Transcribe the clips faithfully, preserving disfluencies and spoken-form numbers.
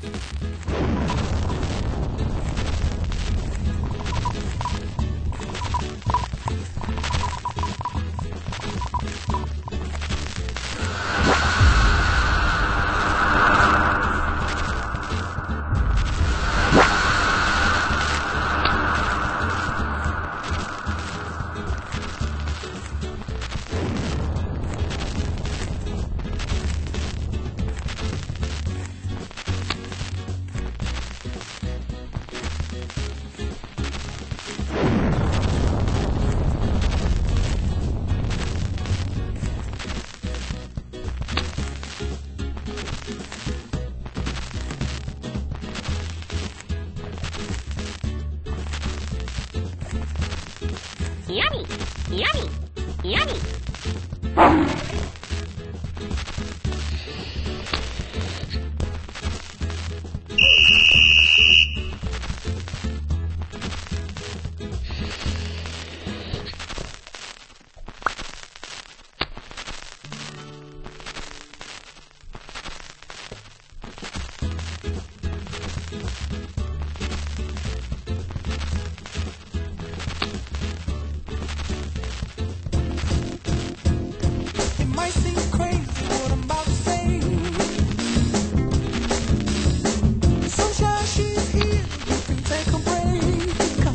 Yummy! Yummy! Yummy! Might seem crazy what I'm about to say. Sunshine, she's here. You can take a break.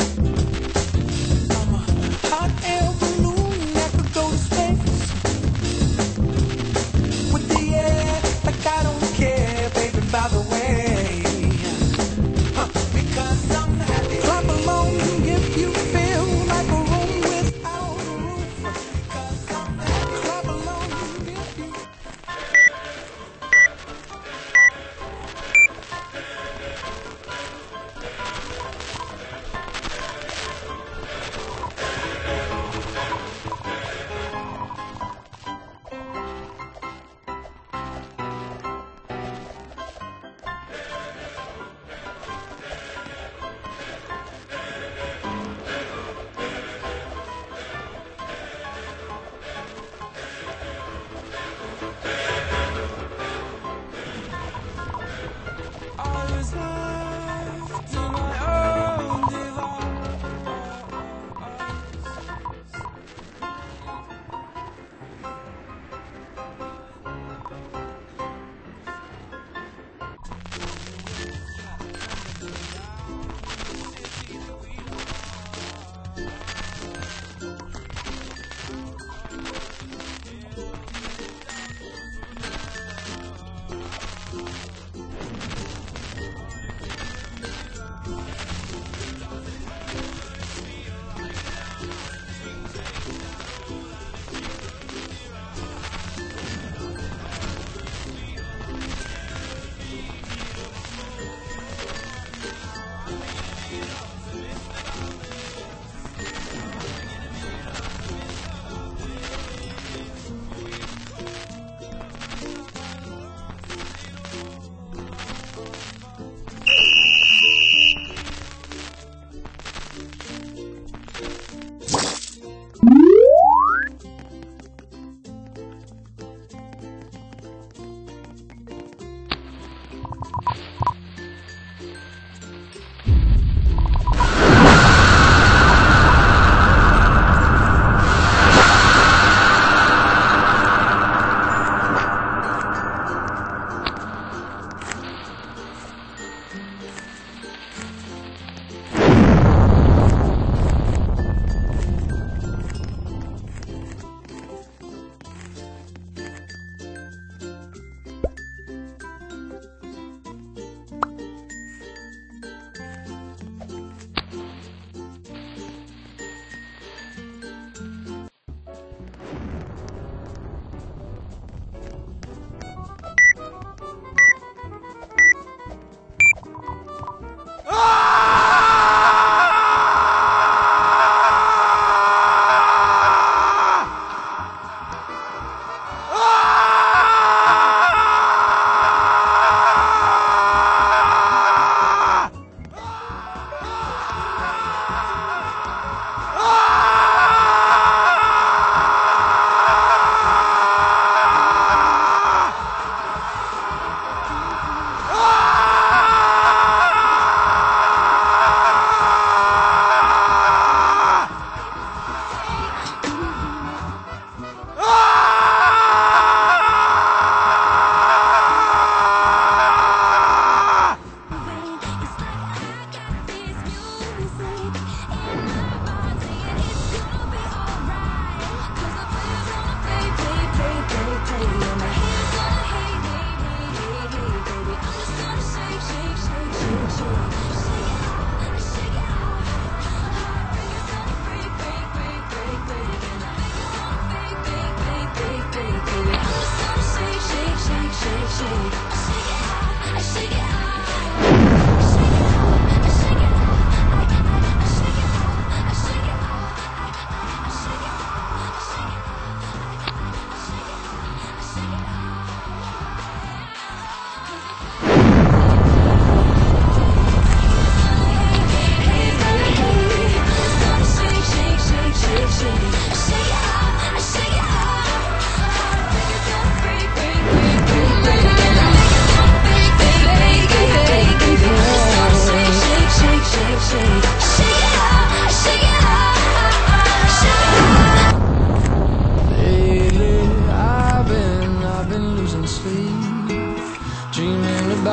I'm a hot air balloon that could go to space with the air, like I don't care, baby. By the way, huh, because I'm happy. Clap along if you feel like a room without a roof. Because I'm happy. Clap along if you. I was left to my own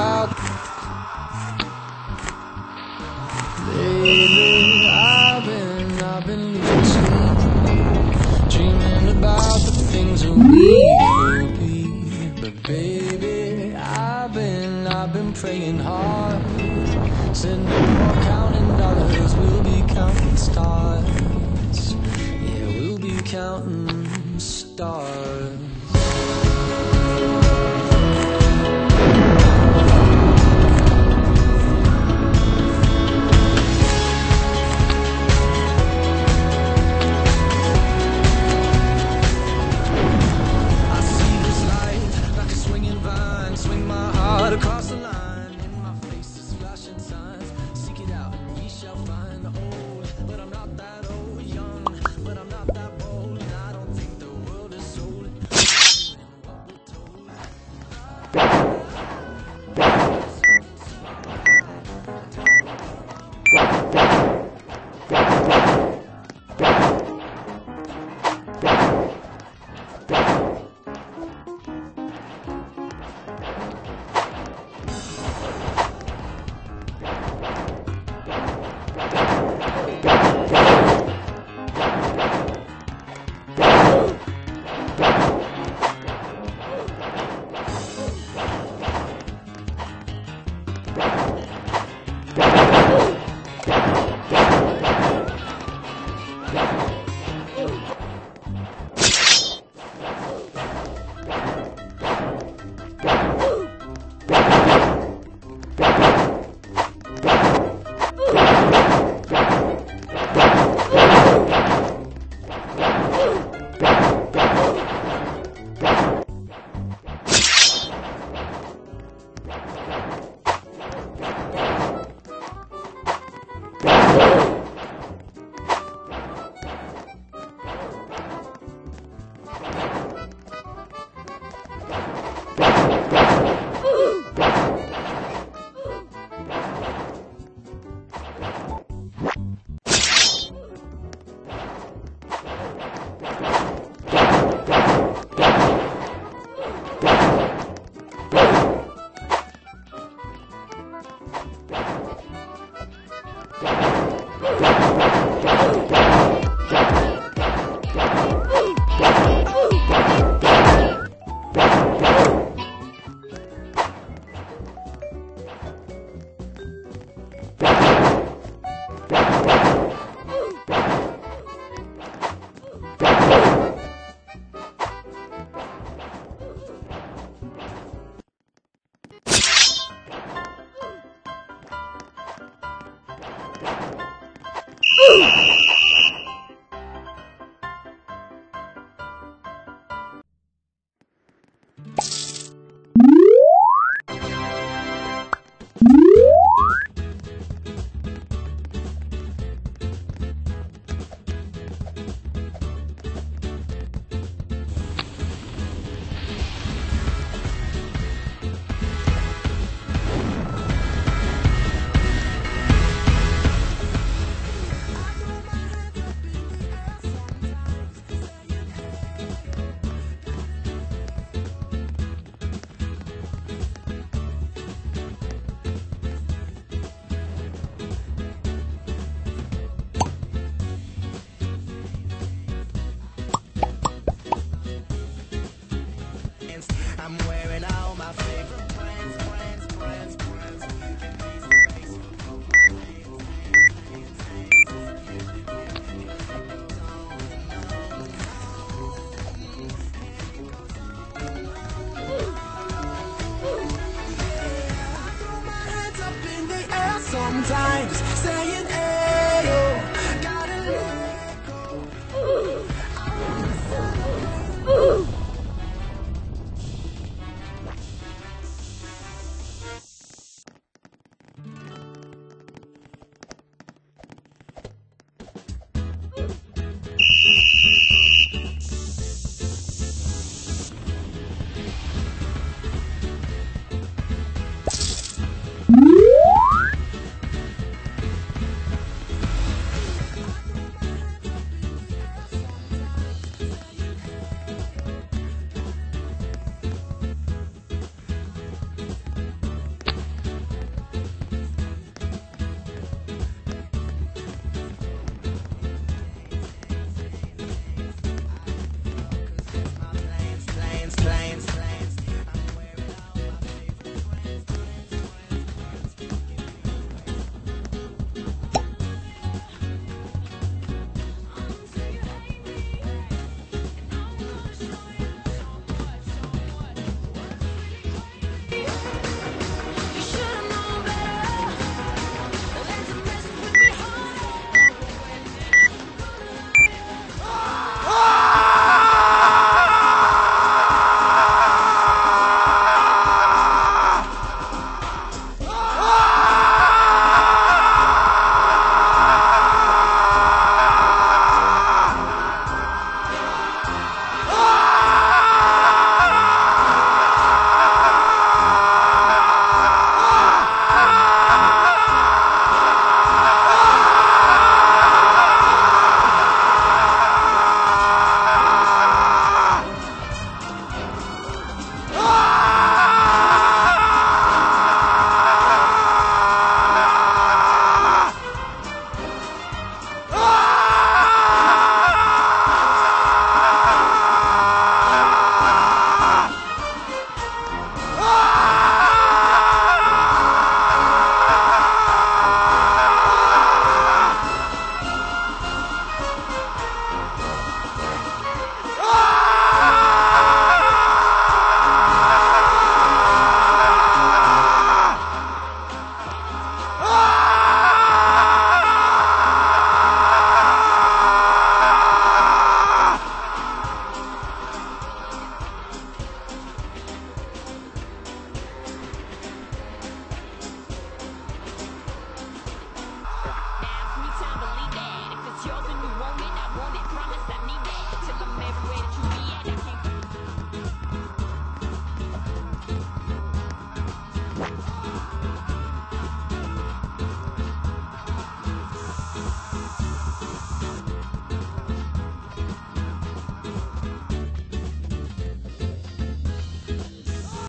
about. Lately, I've been, I've been losing sleep, dreaming about the things that we will be. But baby, I've been, I've been praying hard. Said no more counting dollars, we'll be counting stars. Yeah, we'll be counting stars. Across the line, in my face is flashing signs. Seek it out, and ye shall find. Old, but I'm not that old. Young, but I'm not that bold. And I don't think the world is sold. What we're told. I'm wearing all my favorite brands, brands, brands, brands. I throw my hands up in the air sometimes, saying